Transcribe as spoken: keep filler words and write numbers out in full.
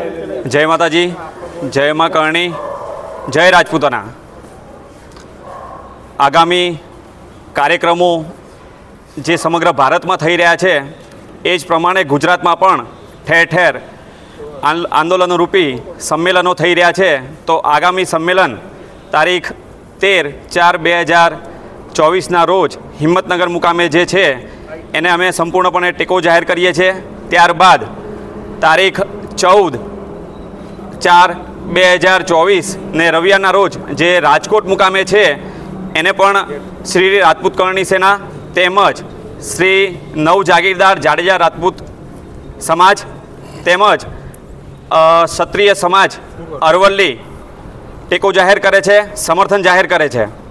જય માતાજી, જય મા કરણી, જય રાજપૂતાના। આગામી કાર્યક્રમો જે સમગ્ર ભારતમાં થઈ રહ્યા છે એ જ પ્રમાણે ગુજરાતમાં પણ ઠેર ઠેર આંદોલનો રૂપી સંમેલનો થઈ રહ્યા છે। તો આગામી સંમેલન તારીખ તેર ચાર બે હજાર ચોવીસના રોજ હિંમતનગર મુકામે જે છે એને અમે સંપૂર્ણપણે ટેકો જાહેર કરીએ છીએ। ત્યારબાદ તારીખ ચૌદ ચાર બે હજાર ચોવીસ ને રવિવારના રોજ જે રાજકોટ મુકામે છે એને પણ શ્રી રાજપૂત કરણી સેના તેમજ શ્રી નવ જાગીરદાર જાડેજા રાજપૂત સમાજ તેમજ ક્ષત્રિય સમાજ અરવલ્લી ટેકો જાહેર કરે છે, સમર્થન જાહેર કરે છે।